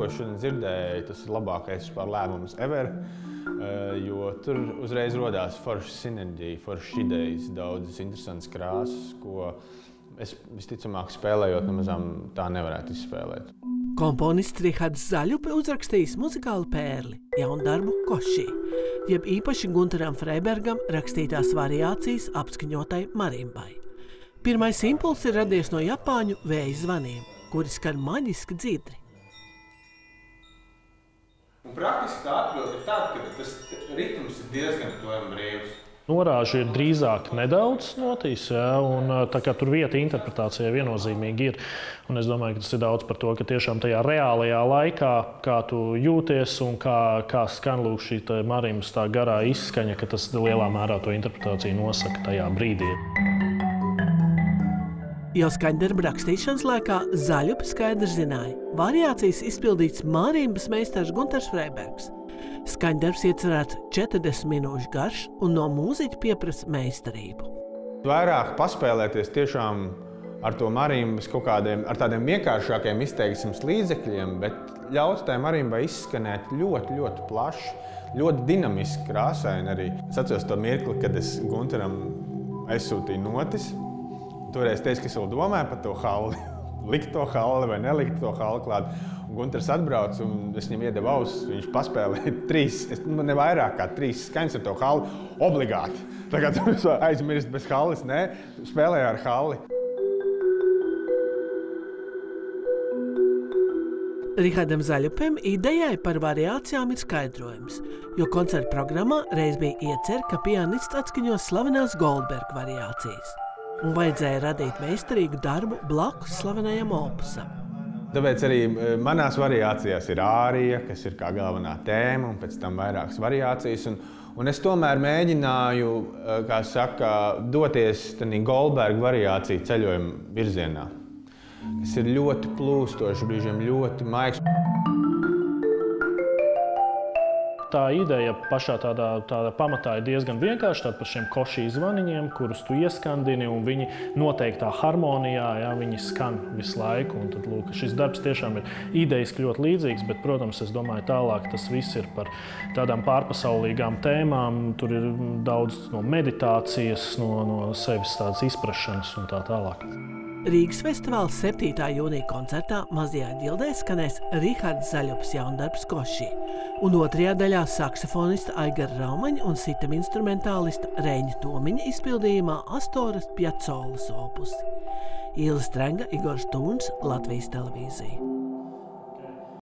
ko šodien dzirdēju, tas ir labākais lēmums ever, jo tur uzreiz rodās forša sinerģija, foršas idejas, daudzas interesantas krāsas, ko es visticamāk spēlējot nemazām tā nevarētu izspēlēt. Komponists Rihards Zaļupe uzrakstījis muzikālu pērli, jaundarbu Košī, jeb īpaši Gunteram Freibergam rakstītās variācijas apskaņotai marimbai. Pirmais impulss ir radies no japāņu vēja zvaniem, kuri skan maģiski dzidri. Un praktiski tā atbilde ir tāda, ka tas ritms ir diezgan brīvs. Norāžu ir drīzāk nedaudz notīs, un tā kā tur vieta interpretācijai viennozīmīgi ir. Un es domāju, ka tas ir daudz par to, ka tiešām tajā reālajā laikā, kā tu jūties un kā skan lūk šī marimbas tā garā izskaņa, ka tas lielā mērā to interpretāciju nosaka tajā brīdī. Jau skaņdarba rakstīšanas laikā Zaļupe skaidri zināja, variācijas izpildīts marimbas meistars Gunters Freibergs. Skaņdarbs iecerēts 40 minūšu garš un no mūziķa pieprasa meistarību. Vairāk paspēlēties tiešām ar to marimbas kaut kādiem, ar tādiem vienkāršākiem izteiksmes līdzekļiem, bet ļaut tai marimbai izskanēt ļoti, ļoti plaši, ļoti dinamiski, krāsaini arī. Es atceros to mirkli, kad es Gunteram aizsūtīju notis. Toreiz teicu, ka es vēl domāju par to halli, likt to halli vai nelikt to halli klāt. Gunters atbrauc un es viņam iedevu ausis, viņš paspēlēja 3, ne vairāk kā 3 skaņas ar to halli, obligāti. Tagad es aizmirst bez hallis, nē, spēlēju ar halli. Rihardam Zaļupem idejai par variācijām ir skaidrojums, jo koncerta programmā reiz bija iecer, ka pianists atskaņos slavenās Goldberga variācijas. Un vajadzēja radīt meistarīgu darbu blakus slavenajam opusam. Tāpēc arī manās variācijās ir ārija, kas ir kā galvenā tēma, un pēc tam vairākas variācijas. Un es tomēr mēģināju, kā saka, doties tādā Goldberga variāciju ceļojuma virzienā, kas ir ļoti plūstoši, brīžiem ļoti maigs. Tā ideja pašā tādā pamatā ir diezgan vienkārša, tāda par šiem košī zvaniņiem, kurus tu ieskandini, un viņi noteiktā harmonijā, viņi skan visu laiku. Un tad, lūk, šis darbs tiešām ir idejiski ļoti līdzīgs, bet, protams, es domāju, tālāk tas viss ir par tādām pārpasaulīgām tēmām. Tur ir daudz no meditācijas, no sevis tādas izprašanas un tā tālāk. Rīgas festivāla 7. jūnija koncertā Mazajā ģildē skanēs Rihards Zaļupes jaundarbs Košī, un 2. daļā saksofonista Aigara Raumaņa un sitam instrumentālista Reņa Tomiņa izpildījumā Astoras Piacolas opusi. Ilze Strenga, Igors Tūns, Latvijas televīzija.